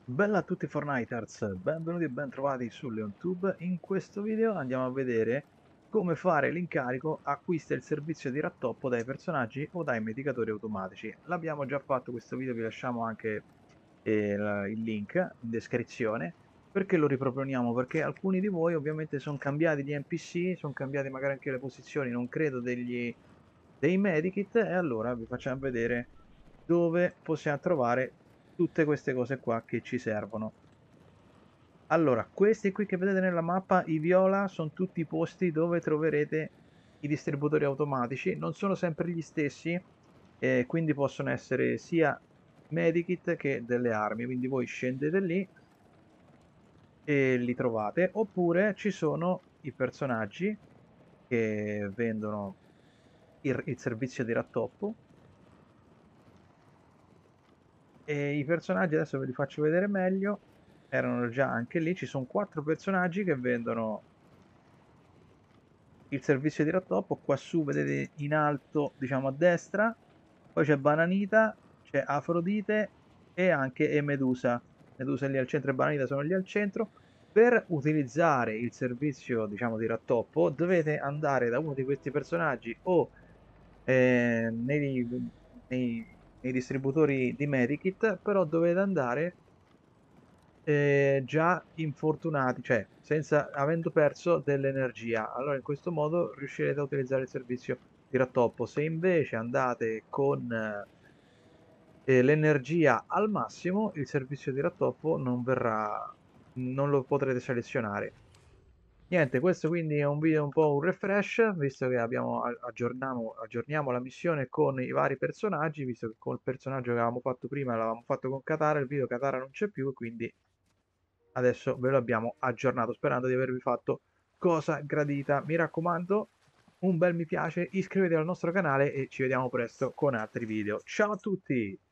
Bella a tutti Fortniters, benvenuti e bentrovati su LeonTube. In questo video andiamo a vedere come fare l'incarico acquista il servizio di rattoppo dai personaggi o dai medicatori automatici. L'abbiamo già fatto questo video, vi lasciamo anche il link in descrizione. Perché lo riproponiamo? Perché alcuni di voi ovviamente sono cambiati di NPC, sono cambiati magari anche le posizioni, non credo dei medikit, e allora vi facciamo vedere dove possiamo trovare tutte queste cose qua che ci servono. Allora, questi qui che vedete nella mappa, i viola, sono tutti i posti dove troverete i distributori automatici. Non sono sempre gli stessi, quindi possono essere sia medikit che delle armi. Quindi voi scendete lì e li trovate. Oppure ci sono i personaggi che vendono il servizio di rattoppo. E i personaggi adesso ve li faccio vedere meglio. Erano già anche lì. Ci sono 4 personaggi che vendono il servizio di rattoppo. Qua su vedete in alto, diciamo a destra, poi c'è Bananita, c'è Afrodite e anche Medusa. Medusa è lì al centro e Bananita sono lì al centro. Per utilizzare il servizio, diciamo, di rattoppo dovete andare da uno di questi personaggi o nei distributori di Medikit, però dovete andare già infortunati, cioè senza, avendo perso dell'energia. Allora in questo modo riuscirete a utilizzare il servizio di rattoppo. Se invece andate con l'energia al massimo, il servizio di rattoppo non verrà, non lo potrete selezionare. Niente, questo quindi è un video un po' un refresh, visto che aggiorniamo la missione con i vari personaggi, visto che con il personaggio che avevamo fatto prima l'avevamo fatto con Katara, il video Katara non c'è più, quindi adesso ve lo abbiamo aggiornato, sperando di avervi fatto cosa gradita. Mi raccomando, un bel mi piace, iscrivetevi al nostro canale e ci vediamo presto con altri video. Ciao a tutti!